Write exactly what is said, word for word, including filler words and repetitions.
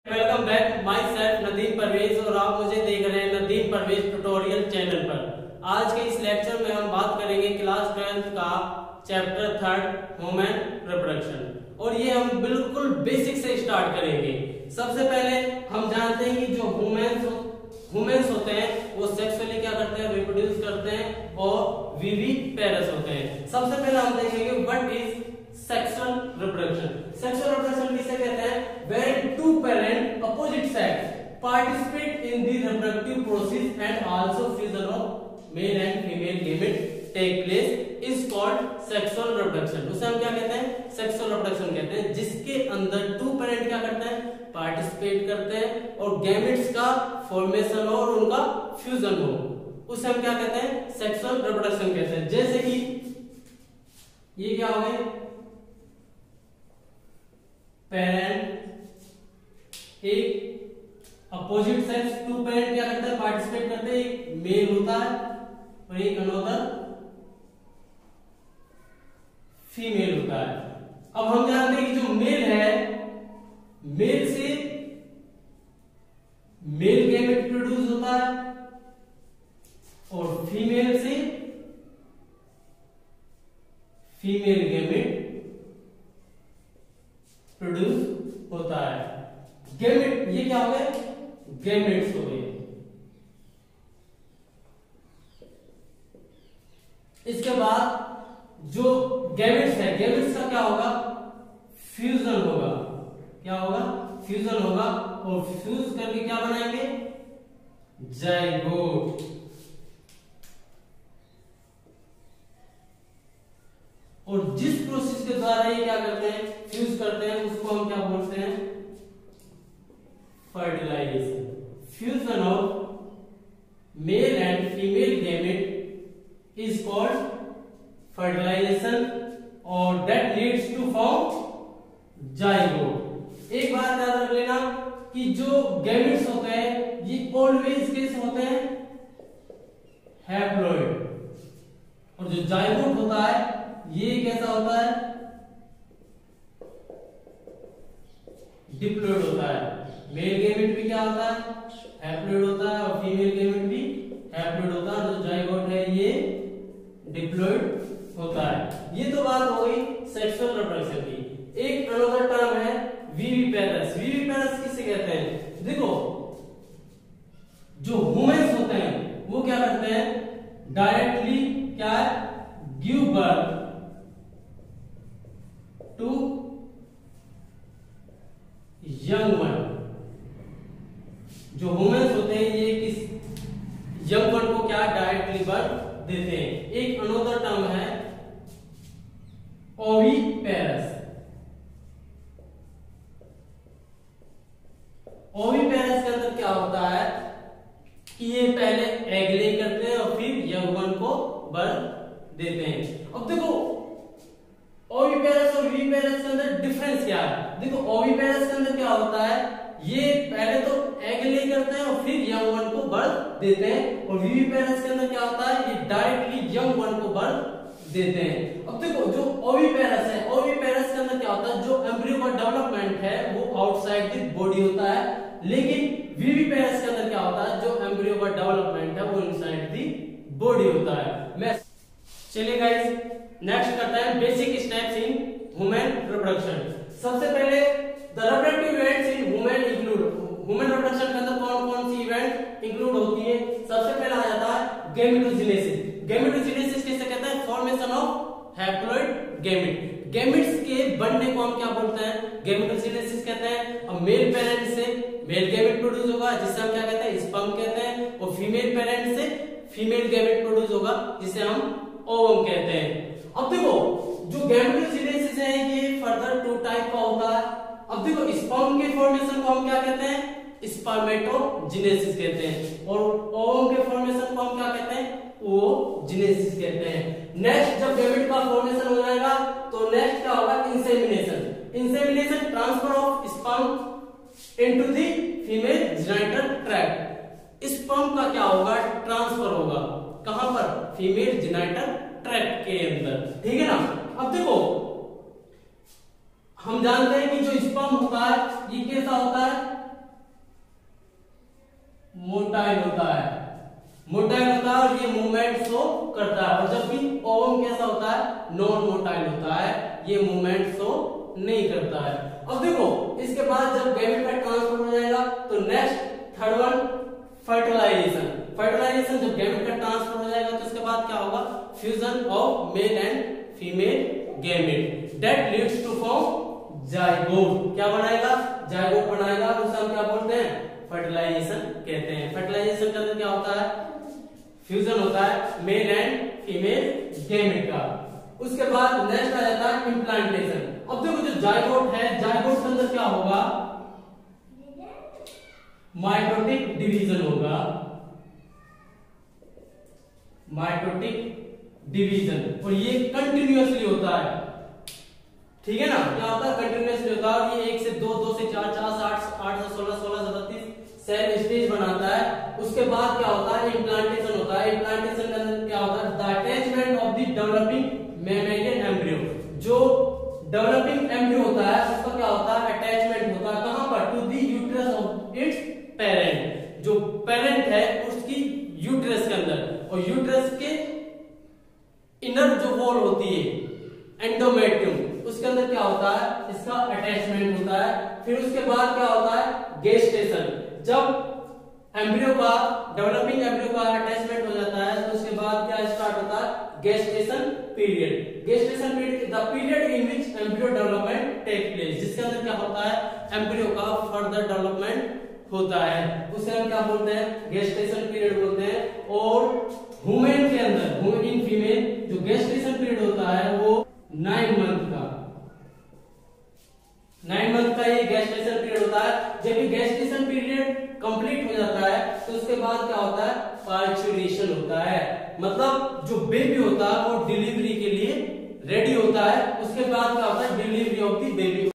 Welcome back my self Nadeem Parvez और आप मुझे देख रहे हैं नदीम परवेज ट्यूटोरियल चैनल पर। आज के इस लेक्चर में हम बात करेंगे क्लास ट्वेल्थ का चैप्टर थर्ड ह्यूमन रिप्रोडक्शन और ये हम बिल्कुल बेसिक से स्टार्ट करेंगे। सबसे पहले हम जानते हैं कि जो ह्यूमंस ह्यूमंस होते हैं वो सेक्सुअली क्या करते हैं, रिप्रोड्यूस करते हैं और विविपेरस होते हैं। सबसे पहले हम देखेंगे what is sexual reproduction. Sexual reproduction किसे कहते हैं? When two parent opposite sex participate in the reproductive process and also fusion of male and female gamete take place is called sexual reproduction। उसे हम क्या कहते हैं? सेक्सुअल रिप्रोडक्शन कहते हैं, जिसके अंदर टू पेरेंट क्या करते हैं? पार्टिसिपेट करते हैं और गैमेट्स का फॉर्मेशन हो और उनका फ्यूजन हो, उसे हम क्या कहते हैं? सेक्सुअल रिप्रोडक्शन कहते हैं। जैसे कि ये क्या हो गए? पेरेंट एक अपोजिट सेक्स टू पेरेंट क्या करते हैं? पार्टिसिपेट करते हैं। एक मेल होता है और एक अनदर फीमेल होता है। अब हम जानते हैं कि जो मेल है, मेल से मेल गैमेट प्रोड्यूस होता है और फीमेल से फीमेल गैमेट प्रोड्यूस होता है। गैमेट ये क्या हो गए? गैमेट्स हो गए। इसके बाद जो गैमेट्स है, गैमेट्स का क्या होगा? फ्यूजन होगा। क्या होगा? फ्यूजन होगा और फ्यूज करके क्या बनाएंगे? जाइगोट। और जिस प्रोसेस के द्वारा ये क्या करते हैं? फ्यूज करते हैं, उसको हम क्या बोलते हैं? Fertilization. Fusion of male and female gamete is called fertilization और that leads to form zygote. एक बात याद रख लेना कि जो गैमेट्स होते हैं ये ऑलवेज कैसे होते हैं? हैप्लॉइड। और जो जाइगोट होता है ये कैसा होता है? डिप्लॉइड होता है। मेल गैमेट भी क्या होता है? हैप्लॉइड होता है और फीमेल गैमेट भी हैप्लॉइड होता है। जो जाइगोट है ये डिप्लॉइड होता है। ये तो बात हो गई सेक्सुअल रिप्रोडक्शन की। एक अनदर टर्म है विविपेरस। विविपेरस किसे कहते हैं? देखो, जो ह्यूमंस होते हैं वो क्या करते हैं? डायरेक्टली क्या है? Give birth to young one. जो ह्यूमंस होते हैं ये किस यंग वन को क्या डायरेक्टली बर्थ देते हैं। एक अनदर टर्म है ओविपेरस। ओविपेरस के अंदर क्या होता है कि ये पहले एग ले करते हैं और फिर यंग वन को बर्थ देते हैं। अब देखो ओविपेरस और विविपेरस के अंदर डिफरेंस क्या है? देखो, ओविपेरस के अंदर क्या होता है? ये पहले तो एग ले करते हैं और फिर यंग वन को बर्थ देते हैं। और विविपेरस के अंदर क्या होता है? ये डायरेक्टली यंग वन को बर्थ देते हैं। अब देखो, जो ओविपेरस है, ओविपेरस के अंदर क्या होता है? जो एम्ब्रियो का डेवलपमेंट है वो आउटसाइड द बॉडी होता है, लेकिन विविपेरस के अंदर क्या होता है? जो एम्ब्रियो का डेवलपमेंट है वो इनसाइड द बॉडी होता है। मैं चलिए गाइस नेक्स्ट करते हैं basic steps in human reproduction. सबसे पहले the reproductive events in human include. Human reproduction के अंदर कौन कौन सी इवेंट इंक्लूड होती है? सबसे पहला आ जाता है गैमेटोजेनेसिस। गैमेटोजेनेसिस किसे कहते हैं? Formation of haploid gamete. Gametes के बनने को हम क्या बोलते हैं? गैमेटोजेनेसिस कहते हैं। अब मेल पेरेंट से मेल गैमेट प्रोड्यूस होगा जिसे हम क्या कहते हैं? स्पर्म कहते हैं। और फीमेल पेरेंट से फीमेल गैमेट प्रोड्यूस होगा जिसे हम ओवम कहते हैं। अब देखो, जो गैमेटोजेनेसिस है ये फर्दर टू टाइप का होता है। अब देखो, स्पर्म के फॉर्मेशन को हम क्या कहते हैं? स्पर्मेटोजेनेसिस कहते हैं। और ओवम के फॉर्मेशन को हम क्या कहते हैं? ओवोजेनेसिस कहते हैं। नेक्स्ट जब गैमेट का फॉर्मेशन हो जाएगा तो नेक्स्ट क्या होगा? Insemination. Insemination transfer of sperm into the female genital tract. Sperm का क्या होगा? ट्रांसफर होगा कहां पर? फीमेल जेनिटल ट्रैक्ट के अंदर। ठीक है ना? अब देखो, हम जानते हैं कि जो स्पर्म होता है ये कैसा होता है, मोटाइल होता है, मोटाइल होता है और ये मूवमेंट शो करता है। और जब भी ओवम कैसा होता है, नॉन मोटाइल होता है, ये मूवमेंट शो नहीं करता है। अब देखो इसके बाद जब गैमेट का ट्रांसफर हो जाएगा तो next third one fertilization. Fertilization जब गैमेट का ट्रांसफर हो जाएगा तो इसके बाद क्या होगा, fusion of male and female gamete that leads to form zygote. क्या बनाएगा, जाइगोट बनाएगा, उसे हम क्या बोलते हैं, फर्टिलाइजेशन कहते हैं। फर्टिलाइजेशन के अंदर क्या होता है, फ्यूजन होता है मेल एंड फीमेल गैमेट का। उसके बाद नेक्स्ट आ जाता है इम्प्लांटेशन। अब देखो जो जाइगोट है, जाइगोट के अंदर क्या होगा, माइटोटिक डिवीजन होगा, माइटोटिक डिवीजन, और ये कंटिन्यूअसली होता है, ठीक है ना। क्या होता है, कंटिन्यूअसली होता है और ये एक से दो, दो से चार, चार से आठ, आठ से सोलह, सोलह से बत्तीस सेल स्टेज बनाता है। उसके बाद क्या होता है, इम्प्लांटेशन होता है। इम्प्लांटेशन के अंदर क्या होता है, the attachment of the developing mammalian embryo. जो डेवलपिंग एम्ब्रियो होता है उसका क्या होता है, अटैचमेंट होता है कहां पर, to the uterus of its parent. जो पेरेंट है उसकी यूट्रस के अंदर, और यूट्रस के इनर जो वॉल होती है एंडोमेट्रियम, उसके अंदर क्या होता है, इसका अटैचमेंट होता है। फिर उसके बाद क्या होता है, गेस्टेशन। जब एम्ब्रियो का, डेवलपिंग एम्ब्रियो का अटैचमेंट हो जाता है तो उसके बाद क्या स्टार्ट होता है, gestation period. Gestation period the period in which embryo development take place, जिसके अंदर क्या होता है, एम्ब्रियो का फर्दर डेवलपमेंट होता है, उसे हम क्या बोलते हैं, गेस्टेशन पीरियड बोलते हैं। और ह्यूमन के अंदर, इन फीमेल जो गेस्टेशन पीरियड होता है वो नाइन मंथ का, नाइन मंथ का ये गेस्टेशन पीरियड होता है। जब ये गेस्टेशन पीरियड कंप्लीट हो जाता है तो उसके बाद क्या होता है, पार्चुरेशन होता है। मतलब जो बेबी होता है वो डिलीवरी के लिए रेडी होता है। उसके बाद क्या होता है, डिलीवरी ऑफ द बेबी।